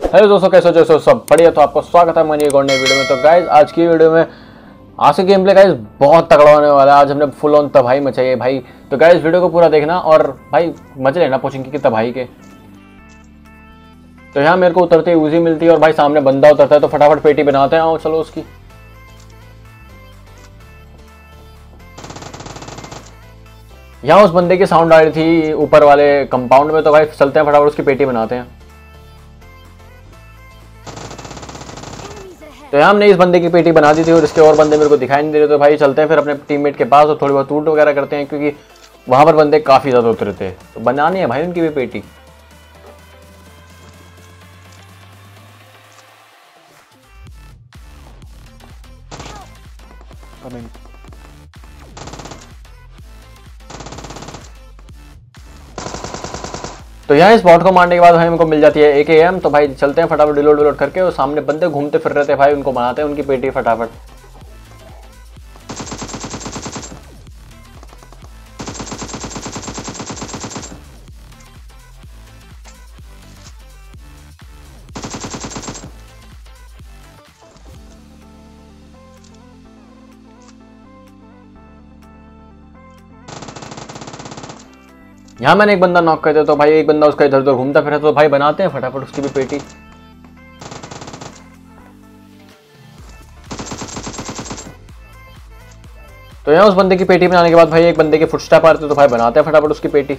Hello दोस्तों, कैसे हो? जैसे सब बढ़िया। तो आपको स्वागत है मनी एक और नई वीडियो में। तो गाइज आज की वीडियो में आज के गेम प्ले गाइज बहुत तगड़ा होने वाला है। आज हमने फुल ऑन तबाही मचाई है भाई। तो गाइज वीडियो को पूरा देखना और भाई मजे लेना पोचिंकी की तबाही के। तो यहाँ मेरे को उतरते ही यूजी मिलती है और भाई सामने बंदा उतरता है तो फटाफट पेटी बनाते हैं। आओ चलो उसकी। यहाँ उस बंदे की साउंड आ रही थी ऊपर वाले कंपाउंड में, तो भाई चलते हैं फटाफट उसकी पेटी बनाते हैं। तो यहाँ हमने इस बंदे की पेटी बना दी थी और इसके और बंदे मेरे को दिखाई नहीं दे रहे। तो भाई चलते हैं फिर अपने टीममेट के पास और थोड़ी बहुत लूट वगैरह करते हैं, क्योंकि वहां पर बंदे काफी ज्यादा उतरे थे। तो बनानी है भाई उनकी भी पेटी। तो यहाँ इस बॉट को मारने के बाद भाई हमको मिल जाती है AKM। तो भाई चलते हैं फटाफट रिलोड करके। और सामने बंदे घूमते फिर रहे थे भाई, उनको बनाते हैं उनकी पेटी फटाफट। यहाँ मैंने एक बंदा नॉक कर दिया। तो भाई एक बंदा उसका इधर उधर घूमता फिर, तो भाई बनाते हैं फटाफट उसकी भी पेटी। तो यहाँ उस बंदे की पेटी बनाने के बाद भाई एक बंदे के फुटस्टेप आ रहे थे, तो भाई बनाते हैं फटाफट उसकी पेटी।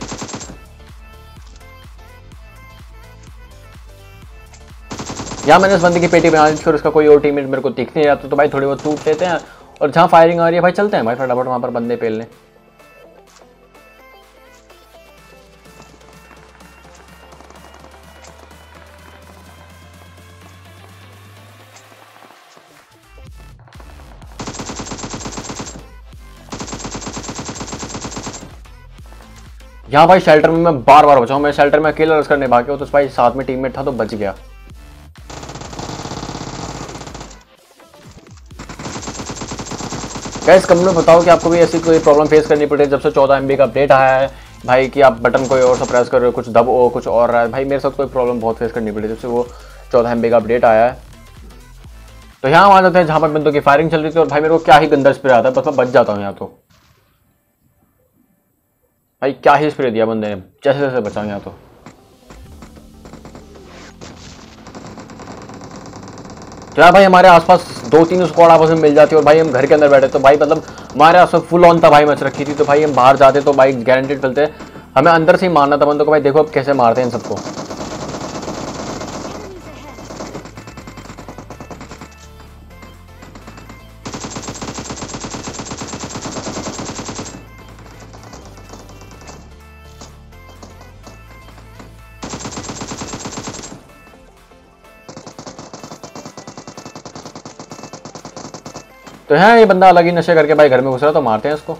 यहाँ मैंने उस बंदे की पेटी बना दी, फिर उसका कोई और टीममेट मेरे को दिख नहीं रहा तो भाई थोड़ी बहुत लूट लेते हैं। और जहाँ फायरिंग आ रही है भाई चलते हैं भाई फटाफट वहां पर बंदे पेल लें। यहाँ भाई शेल्टर में मैं बार बार बचाऊं। मैं शेल्टर में अकेला रश करने भाग गया, तो भाई साथ में टीममेट था तो बच गया। गाइस कमेंट में बताओ कि आपको भी ऐसी कोई प्रॉब्लम फेस करनी पड़ी जब से 14 MB का अपडेट आया है भाई, कि आप बटन कोई और सा प्रेस कर रहे हो, कुछ दब हो कुछ और रहा है। भाई मेरे साथ कोई प्रॉब्लम बहुत फेस करनी पड़ी जब से वो 14 MB का अपडेट आया है। तो यहाँ हम आ जाते हैं जहाँ पर बंदों की फायरिंग चल रही थी और भाई मेरे को क्या ही गंदा स्प्रे आता है, बस मैं बच जाता हूँ यहाँ। तो भाई क्या ही स्प्रे दिया बंदे ने, जैसे जैसे बचा यहाँ। तो यार भाई हमारे आसपास 2-3 स्क्वाड आपस में मिल जाती है और भाई हम घर के अंदर बैठे। तो भाई मतलब हमारे आसपास फुल ऑन तबाही मच रखी थी। तो भाई हम बाहर जाते तो भाई गारंटेड मिलते, हमें अंदर से ही मारना था बंदों को। भाई देखो अब कैसे मारते हैं इन सबको। तो यहाँ ये बंदा अलग ही नशे करके भाई घर में घुस रहा, तो मारते हैं इसको।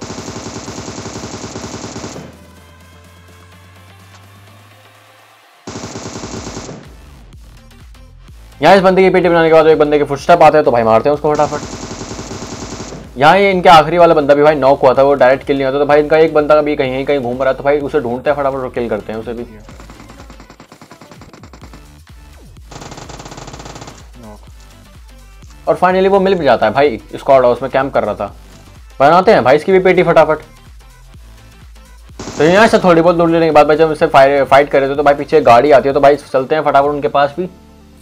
यहाँ इस बंदे की पेटी बनाने के बाद एक बंदे के फुटस्टेप आते हैं, तो भाई मारते हैं उसको फटाफट। यहाँ ये इनके आखिरी वाला बंदा भी भाई नॉक हुआ था, वो डायरेक्ट किल नहीं होता। तो भाई इनका एक बंदा भी कहीं कहीं घूम रहा है, तो भाई उसे ढूंढते हैं फटाफट और किल करते हैं उसे भी। और फाइनली वो मिल भी जाता है भाई, स्क्वाड हाउस में कैंप कर रहा था। बनाते हैं भाई इसकी भी पेटी फटाफट। तो यहाँ से थोड़ी बहुत लूट लेने के बाद भाई जब इससे फाइट कर रहे थे तो भाई पीछे गाड़ी आती है, तो भाई चलते हैं फटाफट उनके पास भी।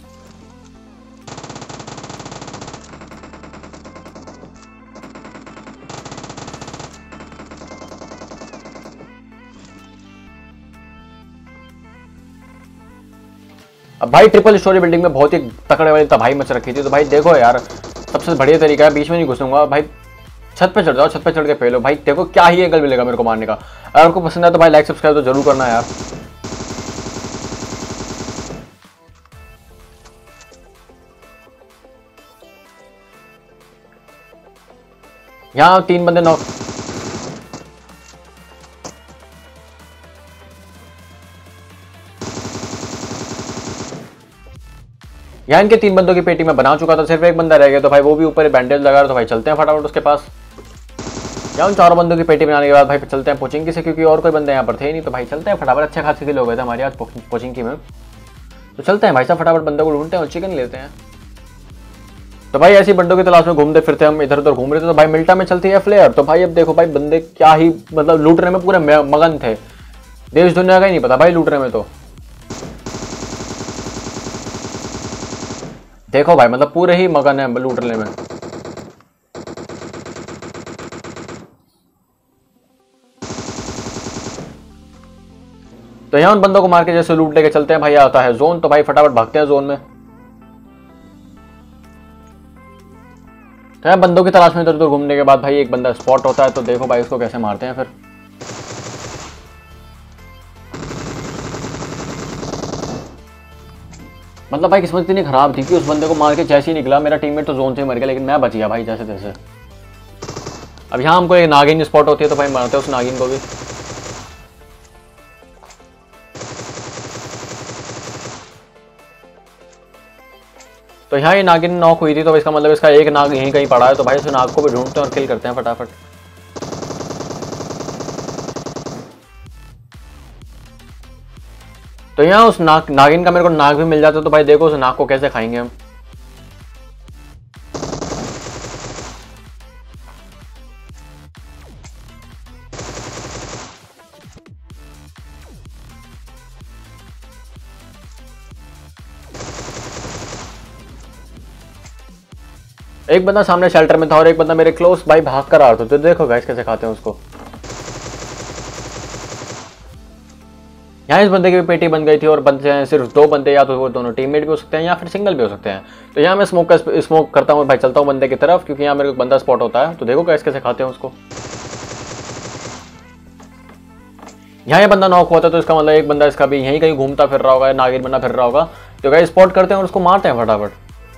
अब भाई ट्रिपल स्टोरी बिल्डिंग में बहुत ही तकड़े वाली तबाही मच रखी थी। तो भाई देखो यार, सबसे बढ़िया तरीका है, बीच में नहीं घुसूंगा भाई, छत पे चढ़ जाओ, छत पे चढ़ के फेलो। भाई देखो क्या ही एंगल मिलेगा मेरे को मारने का। अगर आपको पसंद है तो भाई लाइक सब्सक्राइब तो जरूर करना यार। यहाँ 3 बंदे नॉक। यहाँ इनके 3 बंदों की पेटी में बना चुका था, सिर्फ एक बंदा रह गया। तो भाई वो भी ऊपर बैंडेज लगा रहा। तो भाई चलते हैं फटाफट उसके पास। या उन 4 बंदों की पेटी बनाने के बाद भाई चलते हैं पोचिंकी से, क्योंकि और कोई बंदे यहाँ पर थे नहीं। तो भाई चलते हैं फटाफट, अच्छे खासे किल हो गए थे हमारे आज पोचिंकी में। तो चलते हैं भाई साहब, फटाफट बंदे को ढूंढते हैं और चिकन लेते हैं। तो भाई ऐसी बंदों की तलाश में घूमते फिरते हम इधर उधर घूम रहे थे, तो भाई मिल्टा में चलती है फ्लेयर। तो भाई अब देखो भाई बंदे क्या ही मतलब लूटने में पूरे मगन थे, देश दुनिया का ही नहीं पता भाई लूटने में। तो देखो भाई मतलब पूरे ही मगन है लूटने में। तो यहाँ उन बंदों को मार के जैसे लूट लेके चलते हैं भाई, आता है जोन। तो भाई फटाफट भागते हैं जोन में। तो यहाँ बंदों की तलाश में इधर उधर घूमने के बाद भाई एक बंदा स्पॉट होता है। तो देखो भाई उसको कैसे मारते हैं फिर। मतलब भाई किस्मत इतनी खराब थी कि उस बंदे को मार के जैसे ही निकला मेरा टीममेट तो जोन से मर गया, लेकिन मैं बच गया भाई जैसे तैसे। अब यहाँ हमको एक नागिन स्पॉट होती है, तो भाई मारते हैं उस नागिन को भी। तो यहाँ ये नागिन नॉक हुई थी, तो इसका मतलब इसका एक नाग यहीं कहीं पड़ा है। तो भाई उस नाग को भी ढूंढते हैं और किल करते हैं फटाफट। तो यहाँ उस नागिन का मेरे को नाग भी मिल जाता है। तो भाई देखो उस नाग को कैसे खाएंगे हम। एक बंदा सामने शेल्टर में था और एक बंदा मेरे क्लोज भाई भाग कर आ रहा था। तो देखो गाइस कैसे खाते हैं उसको। यहाँ इस बंदे की पेटी बन गई थी और बंदे हैं सिर्फ दो बंदे, या तो वो दोनों टीममेट भी हो सकते हैं या फिर सिंगल भी हो सकते हैं। तो यहाँ मैं स्मोक करता हूँ भाई, चलता हूँ बंदे की तरफ, क्योंकि यहाँ मेरे को बंदा स्पॉट होता है। तो देखो गाइस कैसे खाते हैं उसको। यहाँ ये बंदा नॉक हुआ था, तो इसका मतलब एक बंदा इसका भी यहीं कहीं घूमता फिर रहा होगा, नागिन बना फिर रहा होगा। तो गाइस स्पॉट करते हैं और उसको मारते हैं फटाफट।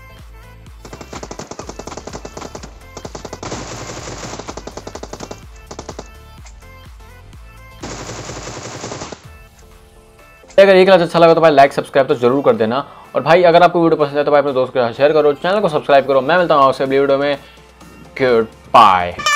अगर ये क्लास अच्छा लगा तो भाई लाइक सब्सक्राइब तो जरूर कर देना। और भाई अगर आपको वीडियो पसंद है तो भाई अपने दोस्त के साथ शेयर करो, चैनल को सब्सक्राइब करो। मैं मिलता हूँ आपसे अगली वीडियो में। Good bye.